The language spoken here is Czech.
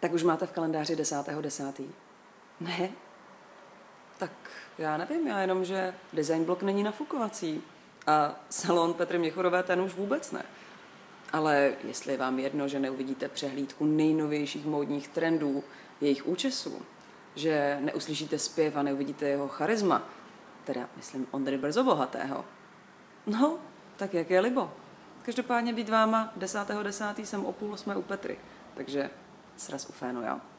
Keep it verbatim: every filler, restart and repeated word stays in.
Tak už máte v kalendáři desátého desátého Ne? Tak já nevím, já jenom, že design blog není nafukovací a salon Petry Měchurové ten už vůbec ne. Ale jestli je vám jedno, že neuvidíte přehlídku nejnovějších módních trendů, jejich účesů, že neuslyšíte zpěv a neuvidíte jeho charisma, teda myslím Ondry Brzobohatého, no, tak jak je libo. Každopádně být váma desátého desátého jsem o půl osmé u Petry, takže sraz u fénu, jo?